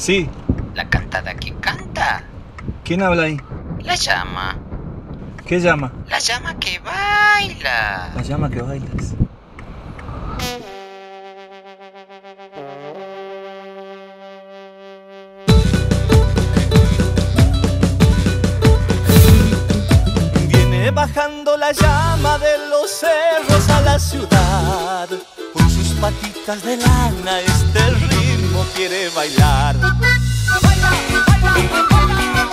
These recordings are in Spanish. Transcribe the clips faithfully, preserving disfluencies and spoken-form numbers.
Sí. La cantada que canta. ¿Quién habla ahí? La llama. ¿Qué llama? La llama que baila. La llama que bailas. Viene bajando la llama de los cerros a la ciudad. Con sus patitas de lana este ritmo quiere bailar. ¡Baila, baila, baila!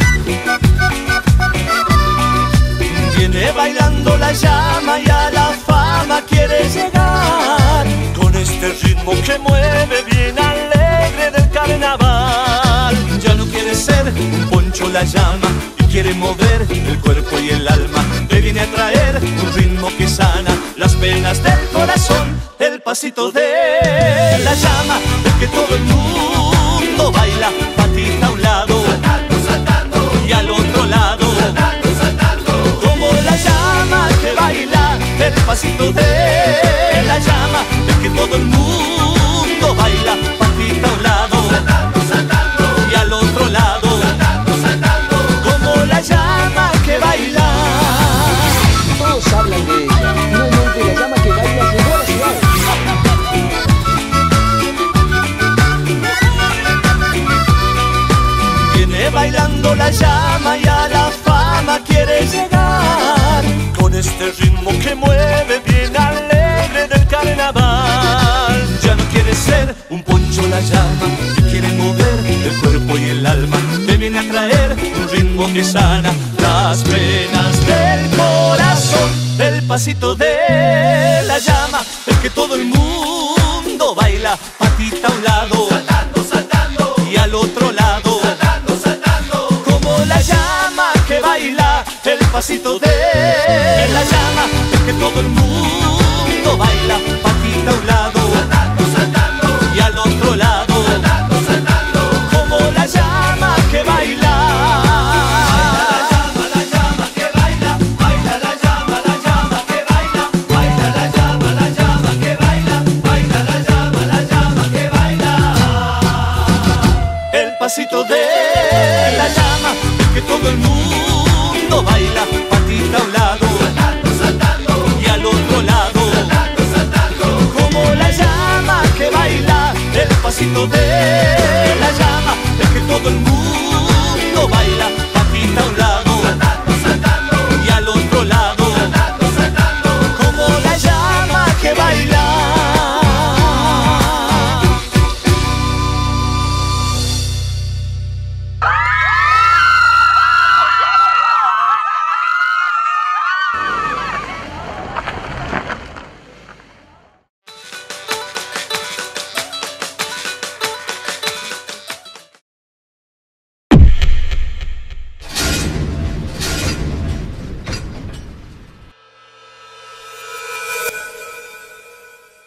Viene bailando la llama y a la fama quiere llegar. Con este ritmo que mueve bien alegre del carnaval. Ya no quiere ser un poncho la llama y quiere mover el cuerpo y el alma. Le viene a traer un ritmo que sana las penas del corazón. El pasito de la llama, el que todo el mundo baila. Patita a un lado, saltando, saltando, y al otro lado, saltando, saltando. Como la llama que baila, el pasito de la llama, el que todo el mundo baila. Patita a un lado, saltando, saltando, y al otro lado, saltando, saltando. Como la llama que baila. Todos hablan de ella. Finalmente la llama que baila llegó a la ciudad. Viene bailando la llama y a la fama quiere llegar. Con este ritmo que mueve bien alegre del carnaval. Ya no quiere ser un poncho la llama y quiere mover el cuerpo y el alma. Le viene a traer un ritmo que sana las penas del corazón. El pasito de la llama, el que todo el mundo baila. Patita a un lado, saltando, saltando, y al otro lado, saltando, saltando. Como la llama que baila, el pasito de la llama, el que todo el mundo baila. Patita a un lado, saltando, saltando, y al otro lado, saltando, saltando. Como la llama que baila. Pasito de la llama, que todo el mundo baila. Patita a un lado, saltando, saltando, y al otro lado, saltando, saltando. Como la llama que baila, el pasito de la llama, el que todo el mundo baila. Patita a un lado, saltando, saltando, y al otro lado, saltando, saltando. Como la llama que baila.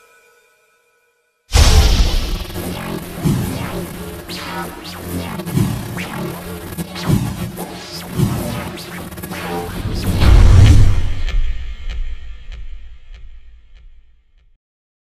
Yeah.